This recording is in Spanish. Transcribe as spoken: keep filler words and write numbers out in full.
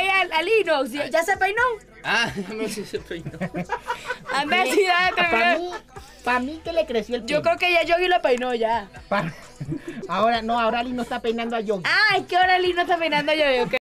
ahí al, al Lino. ¿Sí? ¿Ya se peinó? Ah, no sé si se peinó. Anda, sí, dale, Para terminar. mí, para mí que le creció el pelo. Yo creo que ya Yogi lo peinó ya. Pa- Ahora, no, ahora Lino está peinando a Yogi. Ah, es que ahora Lino está peinando a Yogi, ok.